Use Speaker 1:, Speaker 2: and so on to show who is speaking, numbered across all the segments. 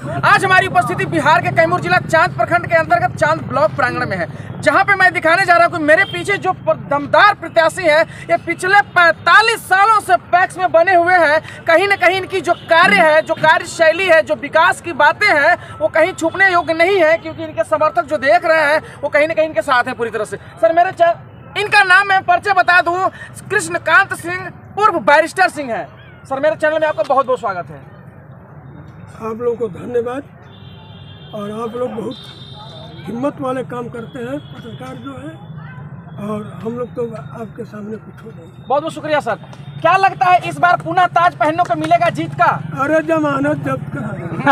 Speaker 1: आज हमारी उपस्थिति बिहार के कैमूर जिला चांद प्रखंड के अंतर्गत चांद ब्लॉक प्रांगण में है, जहां पे मैं दिखाने जा रहा हूं कि मेरे पीछे जो दमदार प्रत्याशी है, ये पिछले 45 सालों से पैक्स में बने हुए हैं। कहीं न कहीं इनकी जो कार्य है, जो कार्यशैली है, जो विकास की बातें हैं, वो कहीं छुपने योग्य नहीं है, क्योंकि इनके समर्थक जो देख रहे हैं वो कहीं न कहीं इनके साथ हैं पूरी तरह से। सर, इनका नाम मैं परिचय बता दूं, कृष्णकांत सिंह पूर्व बैरिस्टर सिंह है। सर, मेरे चैनल में आपका बहुत बहुत स्वागत है।
Speaker 2: आप लोगों को धन्यवाद। और आप लोग बहुत हिम्मत वाले काम करते हैं, पत्रकार जो है, और हम लोग तो आपके सामने कुछ हो नहीं।
Speaker 1: बहुत बहुत शुक्रिया सर। क्या लगता है इस बार पुनः ताज पहनने को मिलेगा जीत का?
Speaker 2: अरे जमानत जब्त करा।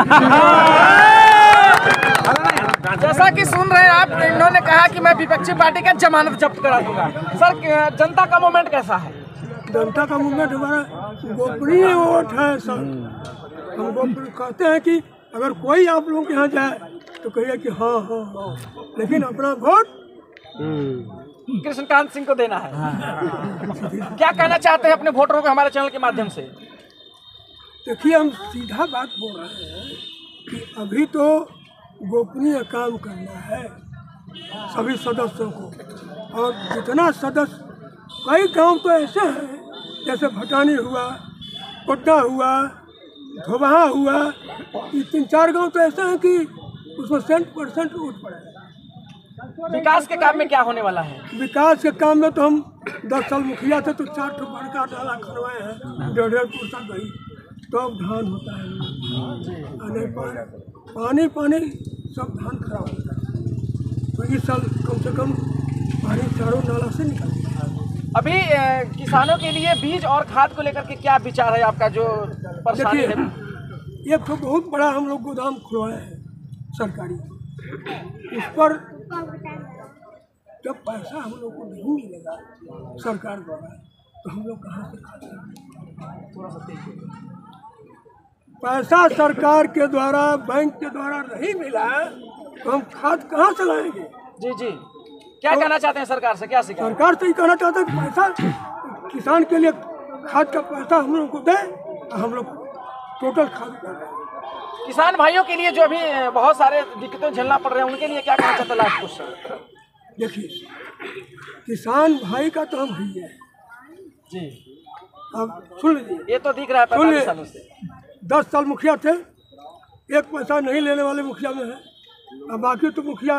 Speaker 1: जैसा कि सुन रहे हैं आप, इन्होंने कहा कि मैं विपक्षी पार्टी का जमानत जब्त करा दूंगा। सर, जनता का मूवमेंट कैसा है?
Speaker 2: जनता का मूवमेंट हमारा गोपनीय वोट है सर। हम गोपनीय कहते हैं कि अगर कोई आप लोगों के यहाँ जाए तो कहिए कि हाँ हाँ हाँ, लेकिन अपना वोट
Speaker 1: कृष्णकांत सिंह को देना है। क्या कहना चाहते हैं अपने वोटरों को हमारे चैनल के माध्यम से?
Speaker 2: देखिए, हम सीधा बात बोल रहे हैं कि अभी तो गोपनीय काम करना है सभी सदस्यों को। और जितना सदस्य, कई गांव तो ऐसे हैं जैसे भटानी हुआ, कोड्डा हुआ, धोबहा हुआ, ये 3-4 गांव तो ऐसे हैं कि उसमें 100% वोट पड़ा।
Speaker 1: विकास के काम में क्या होने वाला है?
Speaker 2: विकास के काम में तो हम 10 साल मुखिया थे तो 4 ठो बड़का डाला खनवाए हैं, 1.5 फुर्सा गई तो अब धान होता है। पानी सब धान खराब होता है। तो इस साल कम से कम पानी चारों नाला से निकलता है।
Speaker 1: अभी किसानों के लिए बीज और खाद को लेकर के क्या विचार है आपका? जो परेशानी है,
Speaker 2: एक तो बहुत बड़ा हम लोग गोदाम खुलवाए हैं सरकारी, उस पर जब पैसा हम लोग को नहीं मिलेगा सरकार द्वारा तो हम लोग कहाँ से खाते? पैसा सरकार के द्वारा, बैंक के द्वारा नहीं मिला तो हम खाद कहाँ से लाएंगे?
Speaker 1: जी, क्या कहना चाहते हैं सरकार से? क्या सिखा?
Speaker 2: सरकार से ही कहना चाहते हैं कि पैसा किसान के लिए, खाद का पैसा हम लोग को दे, हम लोग टोटल खाद कर रहे हैं।
Speaker 1: किसान भाइयों के लिए जो अभी बहुत सारे दिक्कतें झेलना पड़ रहे हैं, उनके लिए क्या कहना चाहते हैं लास्ट क्वेश्चन?
Speaker 2: देखिए, किसान भाई का तो हम ही है
Speaker 1: जी।
Speaker 2: अब सुन लीजिए,
Speaker 1: ये तो दिख रहा है 45 सालों से।
Speaker 2: 10 साल मुखिया थे, एक पैसा नहीं लेने वाले मुखिया में है, और बाकी तो मुखिया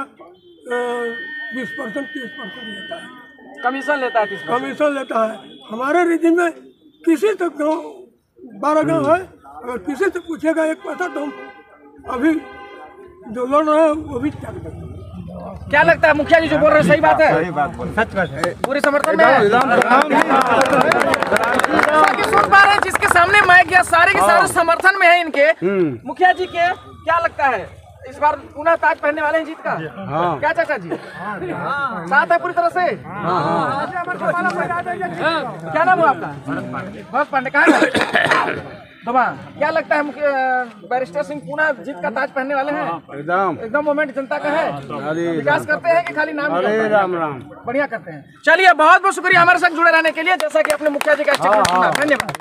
Speaker 2: 20% 30% लेता है,
Speaker 1: कमीशन लेता है। 30%
Speaker 2: कमीशन लेता है। हमारे रिजिम में किसी तक गाँव 12 गाँव है, अगर किसी से पूछेगा एक पैसा तो हम अभी जो लड़ रहे हैं वो भी त्याग देते हैं।
Speaker 1: क्या लगता है मुखिया जी जो बोल रहे हैं सही बात है?
Speaker 3: सही बात बोल, सच बात है।
Speaker 1: पूरे समर्थन में है। सुन पा रहे हैं जिसके सामने माइक गया, सारे के सारे समर्थन में है इनके। मुखिया जी के क्या लगता है इस बार पुनः ताज पहनने वाले हैं जीत का?
Speaker 3: हाँ।
Speaker 1: क्या चाचा जी साथ है पूरी तरह से? क्या नाम है आपका? भरत पांडे। कहाँ दोबा? क्या लगता है मुखिया बैरिस्टर सिंह पुनः जीत का ताज पहनने वाले हैं? एकदम मोमेंट जनता का है। विकास करते हैं कि खाली नाम?
Speaker 3: राम राम,
Speaker 1: बढ़िया करते हैं। चलिए, बहुत बहुत शुक्रिया हमारे साथ जुड़े रहने के लिए। जैसा कि अपने मुखिया जी का धन्यवाद।